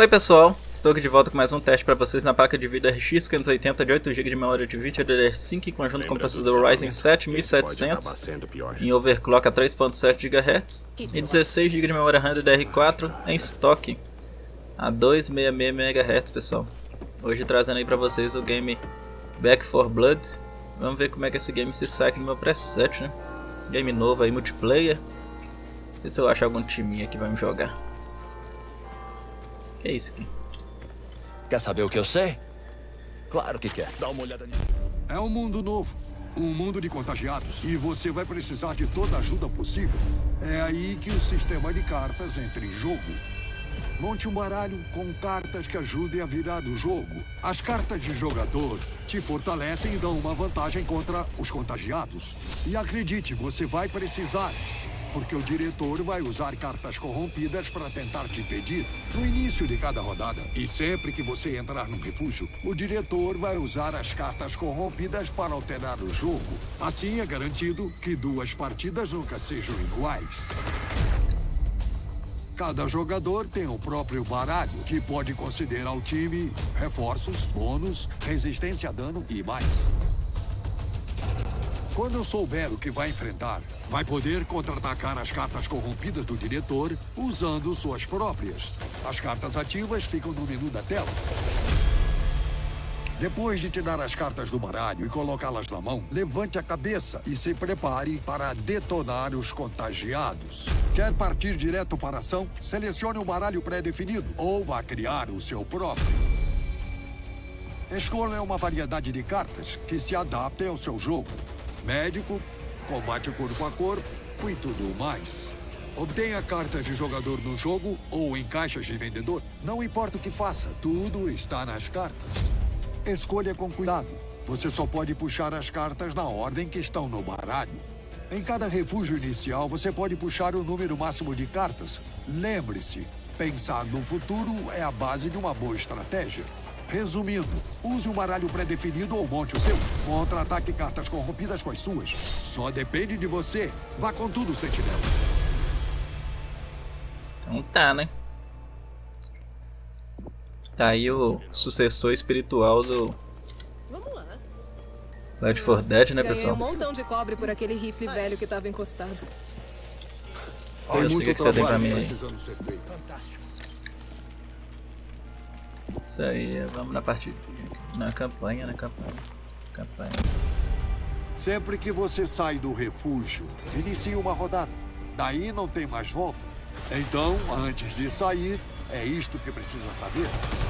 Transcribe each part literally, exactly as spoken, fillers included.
Oi pessoal, estou aqui de volta com mais um teste para vocês na placa de vídeo R X quinhentos e oitenta de oito gigas de memória de vídeo D D R cinco em conjunto com o processador Ryzen sete mil e setecentos em overclock a três ponto sete gigahertz e dezesseis gigas de memória RAM D D R quatro em estoque a duzentos e sessenta e seis megahertz, pessoal. Hoje trazendo aí para vocês o game Back four Blood. Vamos ver como é que esse game se sai aqui no meu preset, né? Game novo aí, multiplayer. Ver se eu acho algum timinho aqui que vai me jogar. Que é isso aqui? Quer saber o que eu sei? Claro que quer. Dá uma olhada nisso. É um mundo novo. Um mundo de contagiados. E você vai precisar de toda a ajuda possível. É aí que o sistema de cartas entra em jogo. Monte um baralho com cartas que ajudem a virar o jogo. As cartas de jogador te fortalecem e dão uma vantagem contra os contagiados. E acredite, você vai precisar. Porque o diretor vai usar cartas corrompidas para tentar te impedir no início de cada rodada. E sempre que você entrar num refúgio, o diretor vai usar as cartas corrompidas para alterar o jogo. Assim é garantido que duas partidas nunca sejam iguais. Cada jogador tem o próprio baralho, que pode conceder ao time reforços, bônus, resistência a dano e mais. Quando souber o que vai enfrentar, vai poder contra-atacar as cartas corrompidas do diretor usando suas próprias. As cartas ativas ficam no menu da tela. Depois de tirar as cartas do baralho e colocá-las na mão, levante a cabeça e se prepare para detonar os contagiados. Quer partir direto para a ação? Selecione um baralho pré-definido ou vá criar o seu próprio. Escolha uma variedade de cartas que se adaptem ao seu jogo. Médico, combate corpo a corpo e tudo mais. Obtenha cartas de jogador no jogo ou em caixas de vendedor. Não importa o que faça, tudo está nas cartas. Escolha com cuidado. Você só pode puxar as cartas na ordem que estão no baralho. Em cada refúgio inicial, você pode puxar o número máximo de cartas. Lembre-se, pensar no futuro é a base de uma boa estratégia. Resumindo, use um baralho pré-definido ou monte o seu. Contra-ataque cartas corrompidas com as suas. Só depende de você. Vá com tudo, Sentinela. Então tá, né? Tá aí o sucessor espiritual do Vamos lá. Left four Dead, né, pessoal? Ganhei um montão de cobre por aquele rifle velho que tava encostado. Eu sei o que, que você tem pra mim aí. Isso aí, vamos na partida. Na campanha, na campanha. Campanha. Sempre que você sai do refúgio, inicie uma rodada. Daí não tem mais volta. Então, antes de sair, é isto que precisa saber.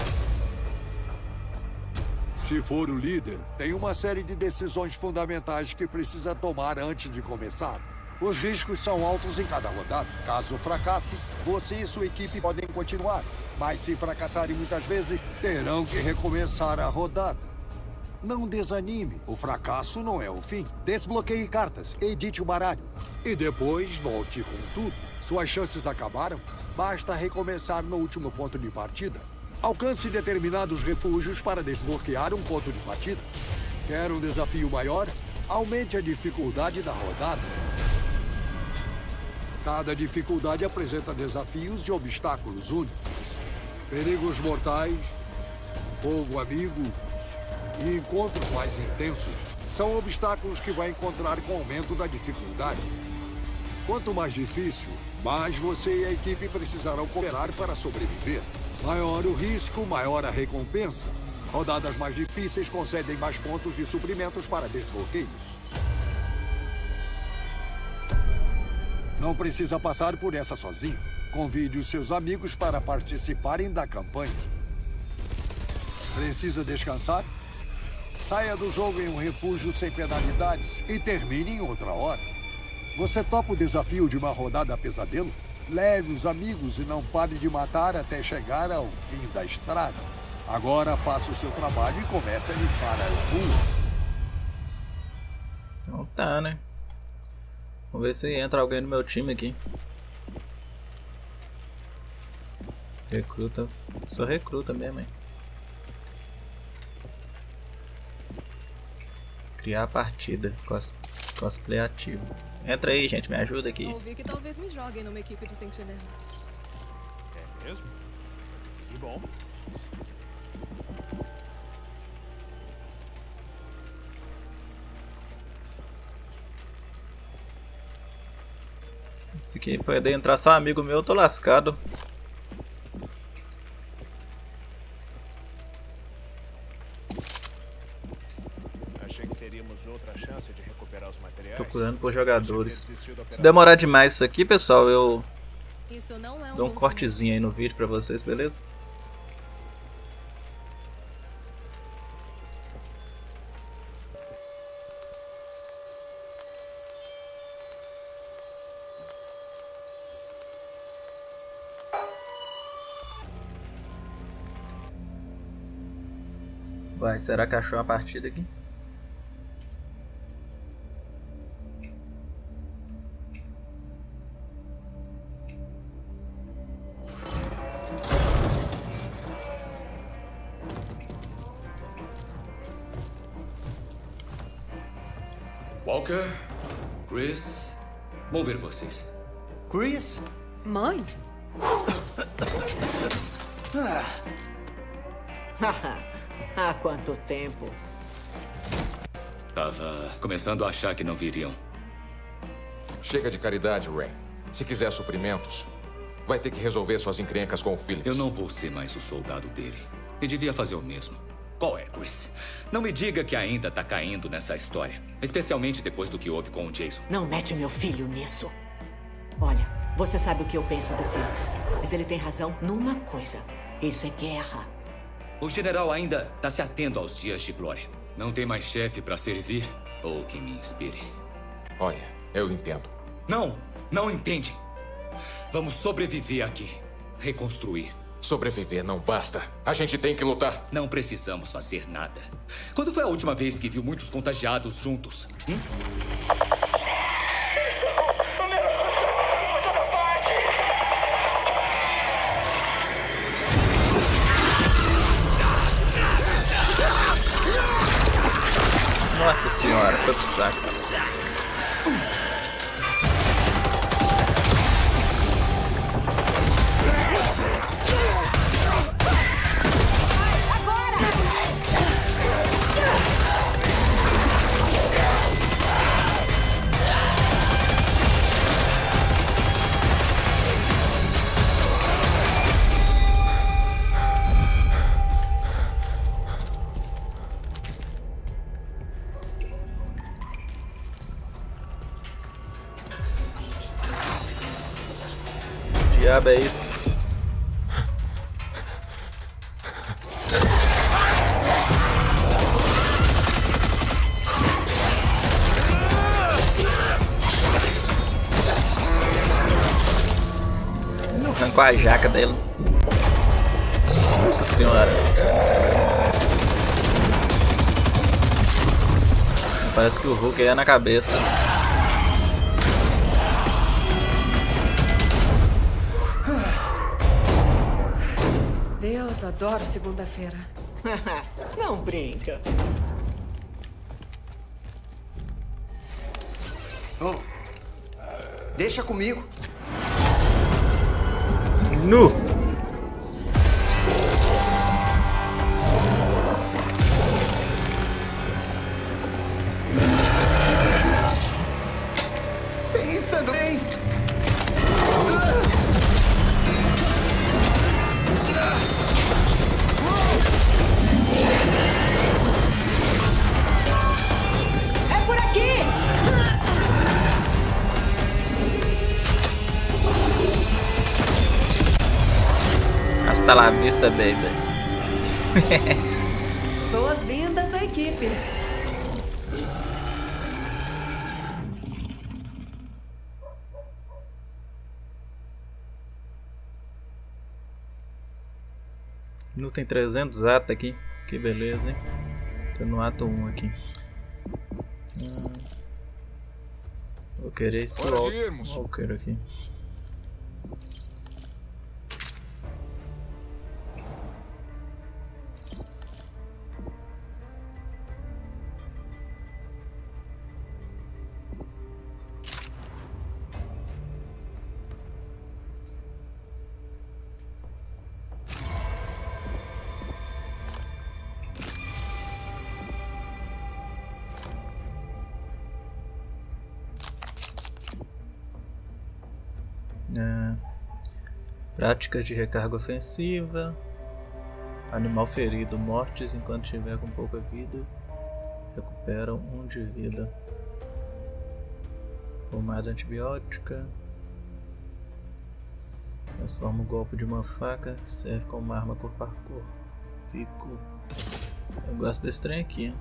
Se for o líder, tem uma série de decisões fundamentais que precisa tomar antes de começar. Os riscos são altos em cada rodada. Caso fracasse, você e sua equipe podem continuar. Mas se fracassarem muitas vezes, terão que recomeçar a rodada. Não desanime. O fracasso não é o fim. Desbloqueie cartas, edite o baralho. E depois volte com tudo. Suas chances acabaram? Basta recomeçar no último ponto de partida. Alcance determinados refúgios para desbloquear um ponto de partida. Quer um desafio maior? Aumente a dificuldade da rodada. Cada dificuldade apresenta desafios de obstáculos únicos. Perigos mortais, fogo amigo e encontros mais intensos são obstáculos que vai encontrar com o aumento da dificuldade. Quanto mais difícil, mais você e a equipe precisarão cooperar para sobreviver. Maior o risco, maior a recompensa. Rodadas mais difíceis concedem mais pontos de suprimentos para desbloqueios. Não precisa passar por essa sozinho. Convide os seus amigos para participarem da campanha. Precisa descansar? Saia do jogo em um refúgio sem penalidades e termine em outra hora. Você topa o desafio de uma rodada pesadelo? Leve os amigos e não pare de matar até chegar ao fim da estrada. Agora faça o seu trabalho e comece a limpar as ruas. Então tá, né? Vamos ver se entra alguém no meu time aqui. Recruta. Sou recruta mesmo, hein? Criar a partida. Cos cosplay ativo. Entra aí, gente. Me ajuda aqui. Ouvi que talvez me joguem numa equipe de sentinelas. É mesmo? Que bom. Se aqui pode entrar só amigo meu, eu tô lascado. Achei que teríamos outra chance de recuperar os materiais. Procurando por jogadores. Se demorar demais isso aqui, pessoal, eu Isso não é um dou um bom cortezinho aí no vídeo pra vocês, beleza? Vai, será que achou uma partida aqui? Walker, Chris, vou ver vocês. Chris? Mãe? Há quanto tempo? Tava começando a achar que não viriam. Chega de caridade, Rain. Se quiser suprimentos, vai ter que resolver suas encrencas com o Phillips. Eu não vou ser mais o soldado dele. E devia fazer o mesmo. Qual é, Chris? Não me diga que ainda tá caindo nessa história. Especialmente depois do que houve com o Jason. Não mete meu filho nisso. Olha, você sabe o que eu penso do Felix. Mas ele tem razão numa coisa. Isso é guerra. O general ainda tá se atendo aos dias de glória. Não tem mais chefe pra servir ou que me inspire. Olha, eu entendo. Não, não entende. Vamos sobreviver aqui. Reconstruir. Sobreviver não basta. A gente tem que lutar. Não precisamos fazer nada. Quando foi a última vez que viu muitos contagiados juntos? Hum? Nossa senhora, foi pro saco. Que diabo é isso? Arrancou a jaca dele. Nossa senhora. Parece que o Hulk é na cabeça. Deus, adoro segunda-feira. Não brinca. Oh, deixa comigo. Nu! Pensa bem. É por aqui! Hasta la vista, baby. Boas-vindas à equipe. Nu tem trezentos atos aqui. Que beleza, hein? Tô no ato um aqui. Hum. Vou querer esse Hora de Walker, irmos. Walker aqui. É. Práticas de recarga ofensiva. Animal ferido. Mortes enquanto estiver com pouca vida. Recuperam um de vida. Pomada antibiótica. Transforma o golpe de uma faca. Serve como arma corpo a corpo. Fico. Eu gosto desse trem aqui.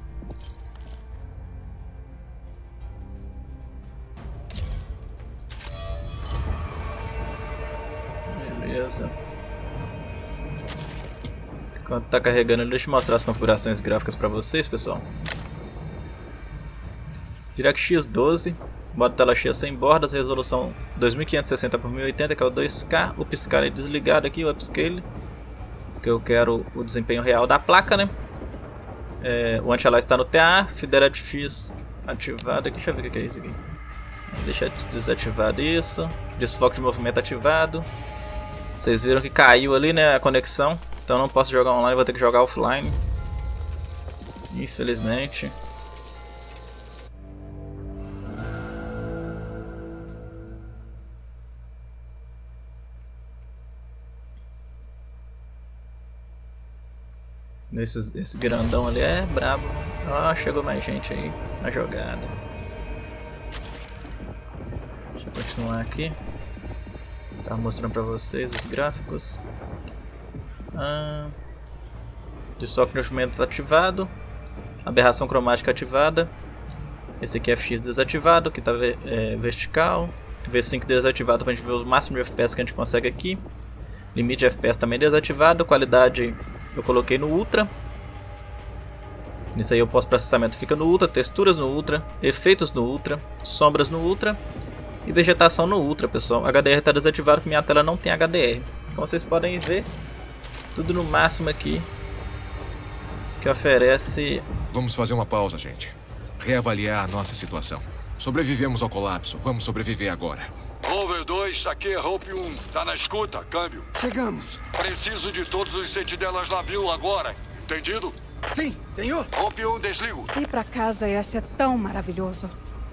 Beleza. Enquanto tá carregando, deixa eu mostrar as configurações gráficas para vocês, pessoal. DirectX doze, modo tela cheia sem bordas, resolução dois mil quinhentos e sessenta por mil e oitenta, que é o dois K. O piscar é desligado aqui, o upscale, porque eu quero o desempenho real da placa, né? É, o anti-alias está no T A, Fidelity X ativado aqui, deixa eu ver o que é isso aqui. Deixa desativado isso, desfoque de movimento ativado. Vocês viram que caiu ali, né, a conexão, então não posso jogar online, vou ter que jogar offline. Infelizmente. Esse, esse grandão ali é brabo. Ó, chegou mais gente aí na jogada. Deixa eu continuar aqui. Tá mostrando pra vocês os gráficos. Ah, desfoque de instrumentos ativado. Aberração cromática ativada. Esse aqui é F X desativado, que tá é, vertical. V cinco desativado pra gente ver o máximo de F P S que a gente consegue aqui. Limite de F P S também desativado. Qualidade eu coloquei no Ultra. Nisso aí o pós-processamento fica no Ultra. Texturas no Ultra. Efeitos no Ultra. Sombras no Ultra. E vegetação no Ultra, pessoal. H D R está desativado porque minha tela não tem H D R. Como vocês podem ver, tudo no máximo aqui que oferece. Vamos fazer uma pausa, gente. Reavaliar a nossa situação. Sobrevivemos ao colapso. Vamos sobreviver agora. Rover dois, aqui é Hope um. Tá na escuta, câmbio. Chegamos. Preciso de todos os sentinelas navio agora. Entendido? Sim, senhor. Hope um, desligo. Ir pra casa ia ser tão maravilhoso.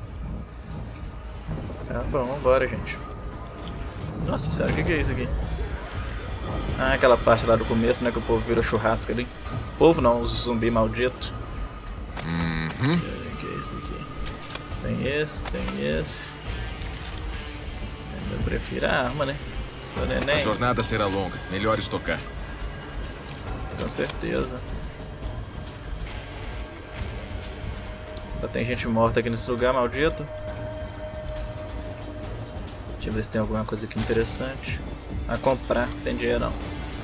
Tá bom, vambora, gente. Nossa senhora, o que, que é isso aqui? Ah, aquela parte lá do começo, né, que o povo vira churrasco ali. Povo não, os zumbi maldito. Uhum. O que é isso aqui? Tem esse, tem esse. Eu prefiro a arma, né? Sou neném. A jornada será longa, melhor estocar. Com certeza. Só tem gente morta aqui nesse lugar, maldito. Deixa eu ver se tem alguma coisa aqui interessante. A comprar, não tem dinheiro não.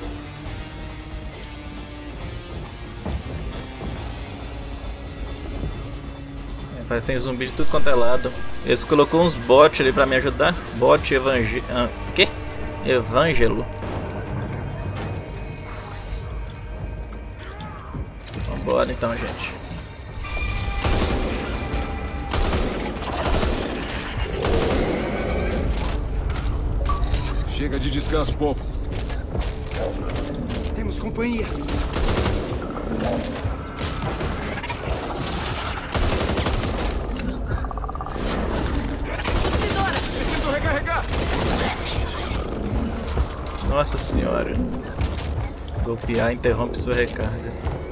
Rapaz, tem zumbi de tudo quanto é lado. Esse colocou uns bots ali pra me ajudar. Bot evangel... Ah, quê? Evangelo. Vambora então, gente. Chega de descanso, povo. Temos companhia. Preciso recarregar. Nossa senhora. Golpear interrompe sua recarga.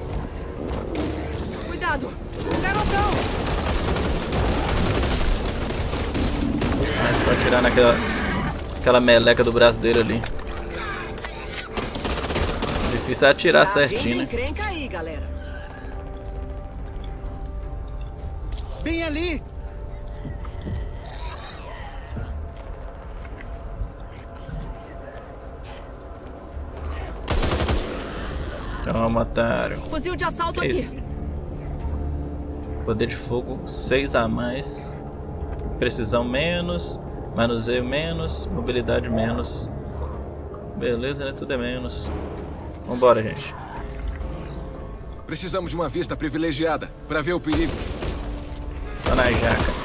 Cuidado! Garotão! É só atirar naquela aquela meleca do braço dele ali. Difícil é atirar certinho, né? Encrenca aí, galera. Bem ali. Toma, otário. Fuzil de assalto Que aqui. isso? Poder de fogo seis a mais. Precisão menos. Manuseio menos. Mobilidade menos. Beleza, né? Tudo é menos. Vambora, gente. Precisamos de uma vista privilegiada para ver o perigo. Só na jaca.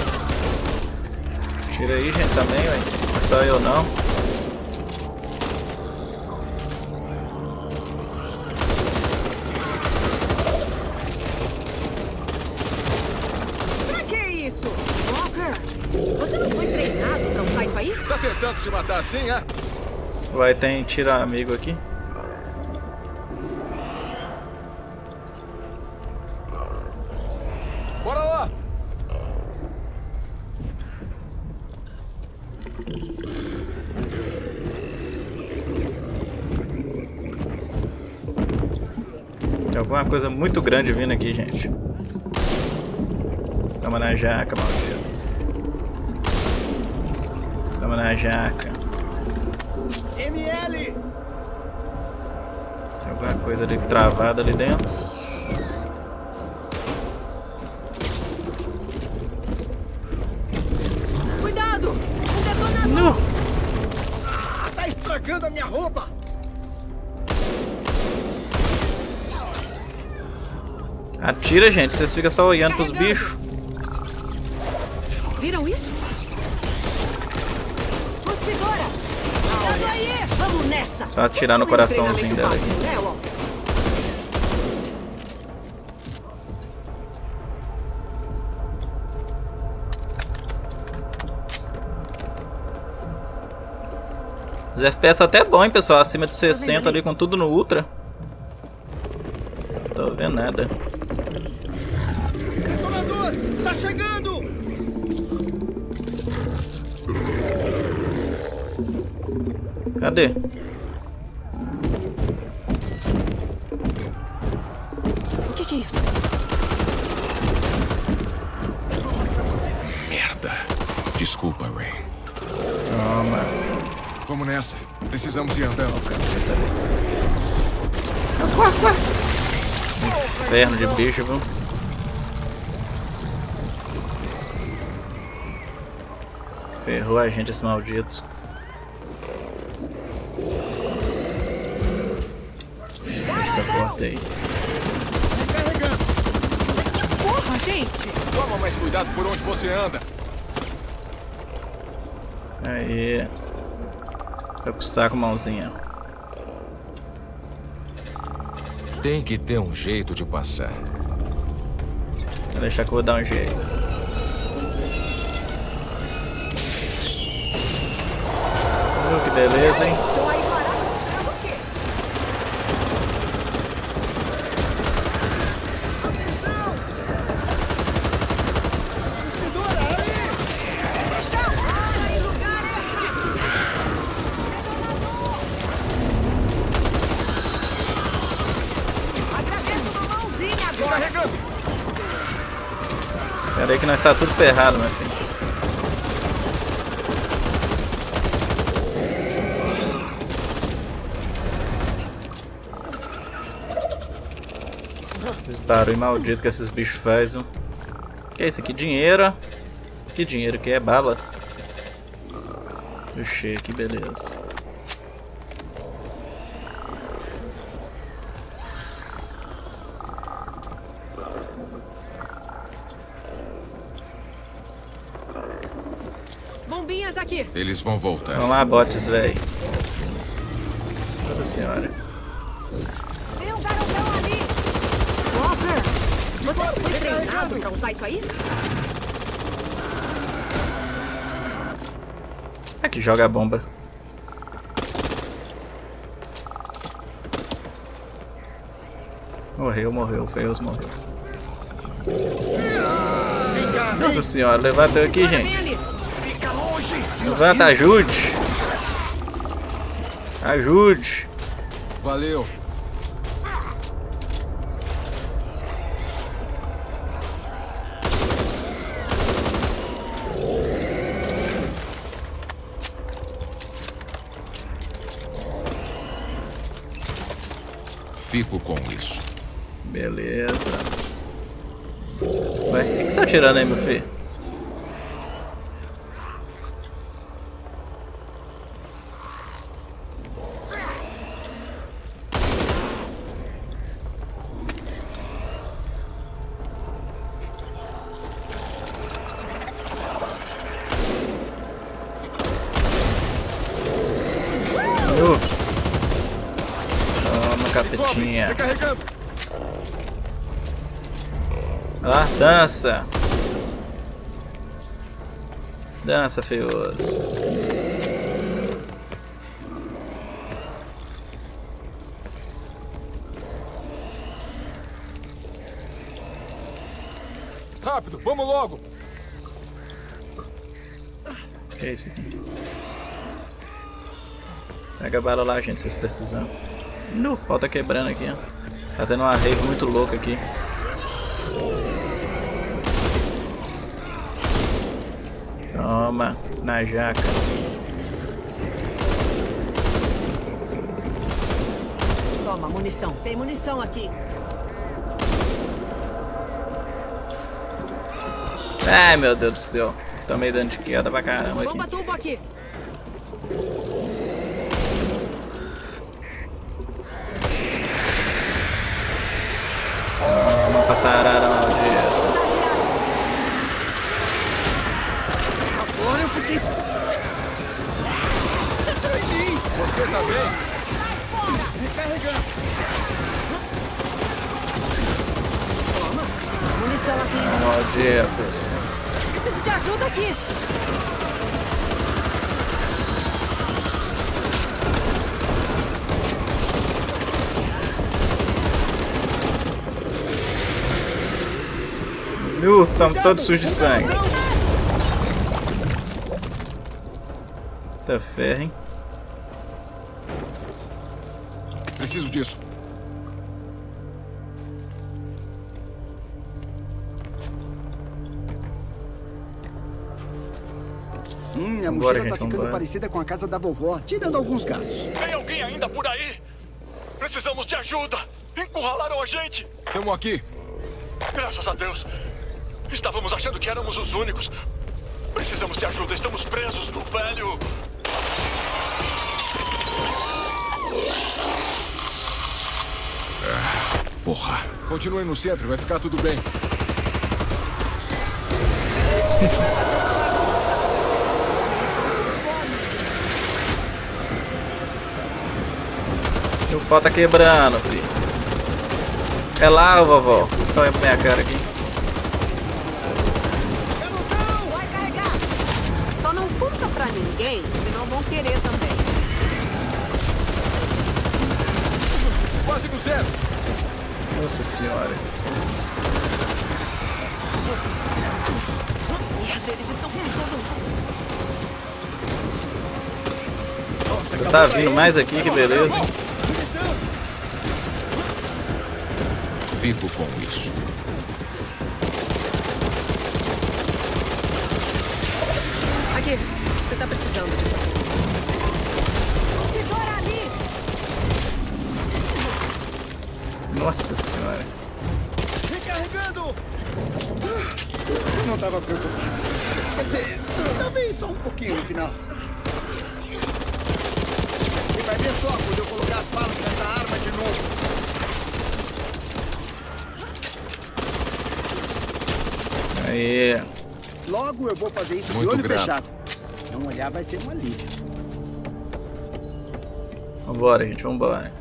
Tira aí, gente, também, ué. Não é só eu, não. tanto se matar assim, é? Vai, tem tira amigo aqui. Bora lá! Tem alguma coisa muito grande vindo aqui, gente. Toma na jaca, maldito. Toma na jaca. M L! Tem alguma coisa ali travada ali dentro. Cuidado! Um detonador! Não. Ah, tá estragando a minha roupa! Atira, gente. Vocês ficam só olhando pros bichos. Viram isso? Nos segura! Cuidado aí! Vamos nessa! Só atirar no coraçãozinho dela aqui. Né, Walter? Os F P S até bom, hein, pessoal? Acima de sessenta ali com tudo no Ultra. Não tô vendo nada. Detonador! Tá chegando! Cadê? O que, que é isso? Merda. Desculpa, Ray. Toma. Vamos nessa. Precisamos ir andando. Inferno de bicho, viu? Ferrou a gente esse maldito. Fecha essa porta aí. Porra, gente! Toma mais cuidado por onde você anda. Aí. Vai pro saco, mãozinha. Tem que ter um jeito de passar. Vou deixar que eu vou dar um jeito. Uh, que beleza, hein? Estão aí parados esperando o quê? Atenção! Segura aí! Para em lugar errado! Agradeço uma mãozinha agora! Carregando! Pera aí que nós tá tudo ferrado, meu filho. Esse barulho maldito que esses bichos fazem. Que é isso aqui? Dinheiro? Que dinheiro que é? Bala? Puxei aqui, beleza. Bombinhas aqui! Eles vão voltar. Vamos lá, bots, velho. Nossa senhora. Tem um garotão ali! Walker! Você não foi treinado pra usar isso aí? Aqui joga a bomba. Morreu, morreu, Feus morreu. Vem cá, vem! Nossa senhora, levanta eu aqui, Agora vem gente. ali! Fica longe! Levanta, ajude! Ajude! Valeu. Fico com isso. Beleza. Ué, o que, que você tá tirando aí, meu filho? Uh. Toma, capetinha. Recarregando. Vai lá, dança. Dança, feios. Rápido, vamos logo. O que é isso aqui? Pega a bala lá, gente, se vocês precisam. No, o pau tá quebrando aqui, ó. Tá tendo uma rave muito louca aqui. Toma, na jaca. Toma, munição. Tem munição aqui. Ai, meu Deus do céu. Tomei dano de queda pra caramba Bomba aqui. tubo aqui. Toma, passarada maldita. Agora eu fiquei... Você tá bem? Recarregando. Munição aqui. Malditos. Preciso de ajuda aqui. Nu, tamo todo sujo de sangue. Tá ferro, hein? Preciso disso. Hum, Vambora, a mochila gente, tá ficando vambora. parecida com a casa da vovó, tirando alguns gatos. Tem alguém ainda por aí? Precisamos de ajuda! Encurralaram a gente! Tamo aqui. Graças a Deus! Estávamos achando que éramos os únicos. Precisamos de ajuda, estamos presos no velho... Porra. Continue no centro, vai ficar tudo bem. O pau tá quebrando, filho. É lá, vovó. Toma pra minha cara aqui. Vai carregar. Só não conta pra ninguém, senão vão querer também. Quase no zero. Nossa senhora. Merda, eles estão com todo. Tá vindo mais aqui, que beleza. Fico com isso. Aqui, você tá precisando disso. Segura ali. Nossa senhora. Recarregando! Não tava preocupado. Quer dizer, talvez só um pouquinho no final. E vai ver só quando eu colocar as balas nessa arma de novo. Aí. Logo eu vou fazer isso de Muito olho grato. fechado. Não olhar vai ser um alívio. Vambora, gente, vambora.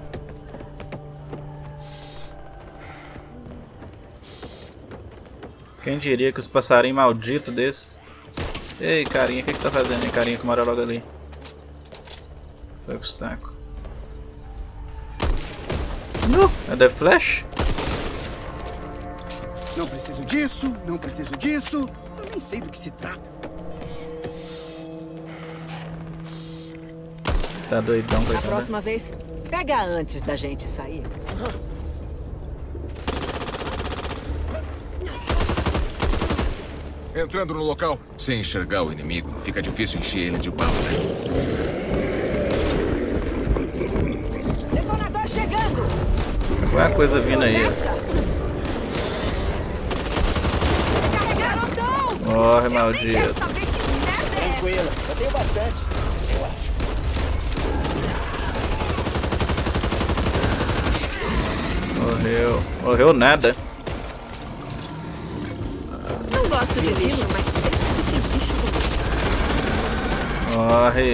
Quem diria que os passarinhos malditos desses... Ei, carinha, o que, que você tá fazendo, hein, carinha que mora logo ali? Foi pro saco. Nu, é The Flash? Não preciso disso, não preciso disso. Eu nem sei do que se trata. Tá doidão, A coitado. próxima vez, pega antes da gente sair. Entrando no local. Sem enxergar o inimigo, fica difícil encher ele de bala. Detonador chegando! Qual é a coisa vindo aí? Garotão! Morre, Quero maldito. saber que merda é essa. Tranquila, eu tenho bastante. Eu acho. Morreu. Morreu nada. Não gosto de lixo, mas sempre que tem lixo comigo. Morre.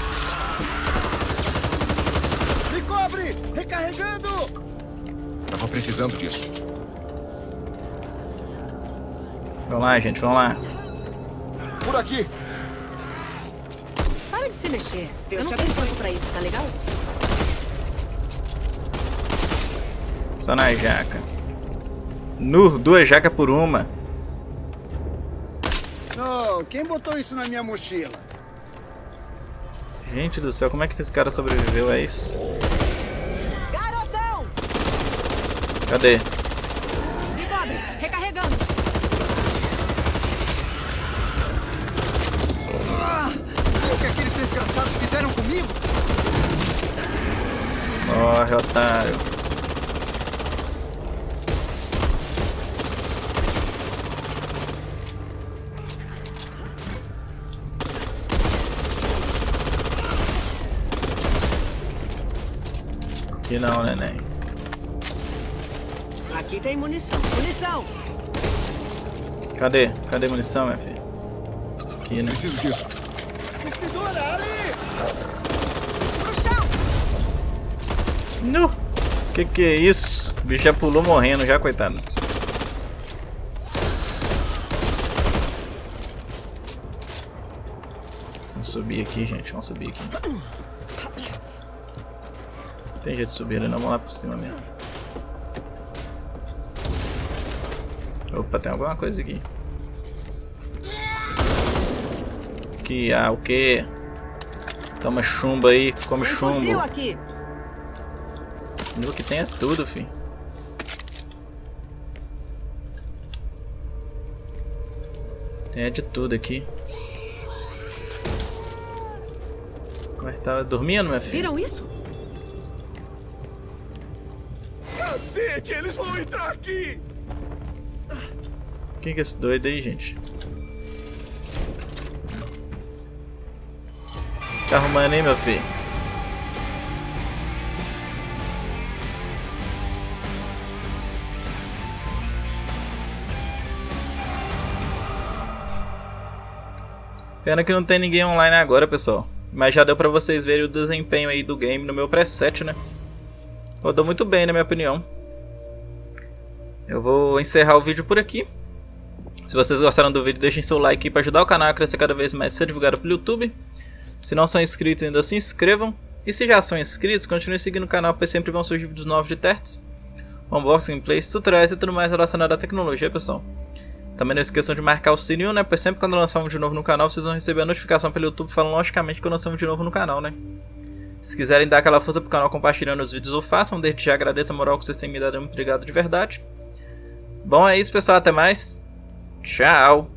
Me cobre! Recarregando! Tava precisando disso. Vamos lá, gente, vamos lá. Por aqui. Para de se mexer. Deus Eu não te tenho abençoe. tempo pra isso, tá legal? Só na jaca. Nu, duas jacas por uma. Oh, quem botou isso na minha mochila? Gente do céu, como é que esse cara sobreviveu a isso? Garotão! Cadê? Bigode, recarregando. Ah, o que aqueles desgraçados fizeram comigo? Morre, otário. Aqui não, neném. Aqui tem munição. Munição! Cadê? Cadê munição, minha filha? Aqui, né? Preciso disso. Cuspidora, ali! Pro chão! Nu! Que que é isso? O bicho já pulou morrendo já, coitado. Vamos subir aqui, gente. Vamos subir aqui. Tem jeito de subir, né? Não, vamos lá por cima mesmo. Opa, tem alguma coisa aqui. Aqui, ah, o que? Toma chumbo aí, come Tem chumbo. fuzil aqui. No que tem é tudo, filho. Tem é de tudo aqui. Mas tava dormindo, minha filha? Viram isso? Cacete, eles vão entrar aqui! Quem que é esse doido aí, gente? Tá arrumando aí, meu filho? Pena que não tem ninguém online agora, pessoal. Mas já deu pra vocês verem o desempenho aí do game no meu preset, né? Rodou muito bem, na minha opinião. Eu vou encerrar o vídeo por aqui. Se vocês gostaram do vídeo, deixem seu like para ajudar o canal a crescer cada vez mais, ser divulgado pelo YouTube. Se não são inscritos ainda, se inscrevam. E se já são inscritos, continuem seguindo o canal, pois sempre vão surgir vídeos novos de terts, unboxing, plays, tutoriais e tudo mais relacionado à tecnologia, pessoal. Também não esqueçam de marcar o sininho, né? Pois sempre quando eu lançar um vídeo novo no canal, vocês vão receber a notificação pelo YouTube falando logicamente que eu lancei um vídeo novo no canal, né? Se quiserem dar aquela força pro canal compartilhando os vídeos, ou façam. Desde já agradeço a moral que vocês têm me dado, muito obrigado de verdade. Bom, é isso, pessoal. Até mais. Tchau.